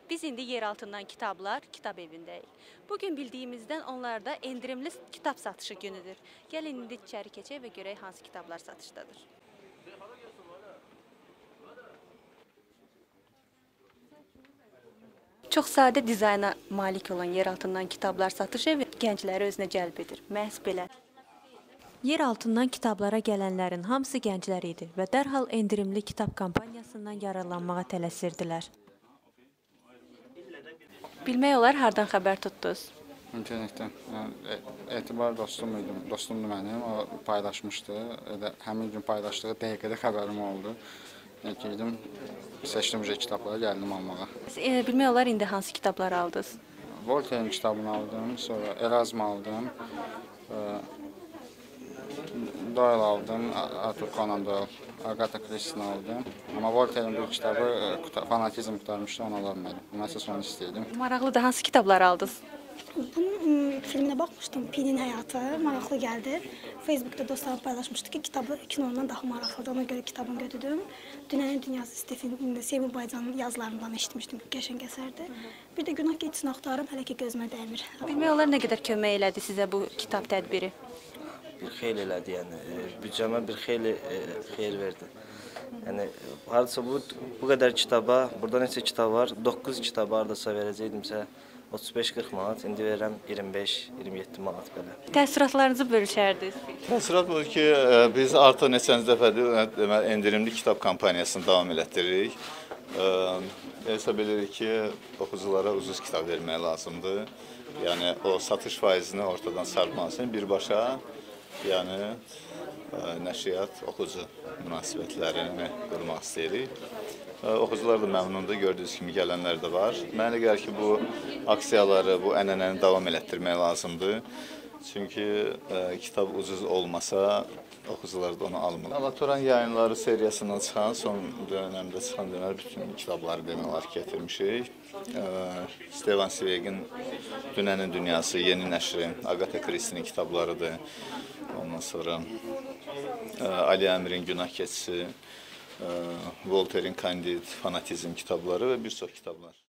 Biz indi Yeraltından Kitablar kitab evindəyik. Bugün bildiyimizdən onlarda endirimli kitab satışı günüdür. Gəlin indi içəri keçək və görək hansı kitablar satışdadır. Çox sadə dizayna malik olan Yeraltından Kitablar satış evi gəncləri özünə cəlb edir. Məhz belə. Yeraltından kitablara gələnlərin hamısı gənclər idi və dərhal endirimli kitab kampaniyasından yararlanmağa tələsirdilər. Bilmək olar, hardan xəbər tutdunuz? İnternetdən. Yəni, Etibar dostumdur mənim, o paylaşmışdı. Həmin gün paylaşdığı dəqiqədə xəbərim oldu. Girdim, seçdim kitabları, gəldim almağa. Bilmək olar, indi hansı kitabları aldınız? Voltaire'in kitabını aldım, sonra Erasmus aldım, Doyle aldım, Arthur Conan Doyle, Agatha Christie'ni aldım. Amma Voltaire'in bir kitabı fanatizm qurtarmışdı, onu alamadım. Mən isə onu istəyirdim. Maraqlıdır, hansı kitabları aldınız? Bunun filmine bakmıştım, Pi'nin hayatı, maraqlı geldi. Facebook'ta dostlarım paylaşmıştı ki kitabı kinodan daha maraqlıdır, ona göre kitabını götürdüm. Dünyanın Dünyası Stephen Semih Baycan'ın yazılarından eşitmişdim, qəşəng əsərdir. Bir de Günah Keçsin axtarım, hələ ki gözümə dəymir. Bilmək olar, nə qədər kömək elədi sizə bu kitab tədbiri? Bir xeyli elədi, yəni büdcəmə bir xeyli xeyir verdi. Yəni hardasa bu qədər kitaba, burada neçə kitab var? 9 kitabı hardasa verəcəydimsə 35-40 manat, indi verirəm 25-27 manat belə. Təəssüratlarınızı bölüşərdiniz. Təəssürat budur ki, biz artıq neçənci dəfədir endirimli kitab kampaniyasını davam elətdiririk. Hesab edirik ki, oxuculara ucuz kitab vermək lazımdır. Yəni o satış faizini ortadan sarpmaq üçün birbaşa, yəni nəşriyyat oxucu münasibətlərini qurmaq istəyirik. Oxucular da məmnundur, gördüyünüz kimi gələnlər də var. Mənə elə gəlir ki, bu aksiyaları, bu ənənəni davam elətdirmək lazımdır. Çünki kitab ucuz olmasa, oxucular da onu almır. Alatoran yayınları seriyasından çıxan, son dönəmdə çıxan bütün kitabları demək olar ki, gətirmişik. Steven Zweig'in Dünənin Dünyası, yeni nəşri, Agatha Christie'nin kitablarıdır. Ondan sonra Ali Əmirin Günah Keçisi, Voltaire'in Kandid, Fanatizm kitabları və bir çox kitablar.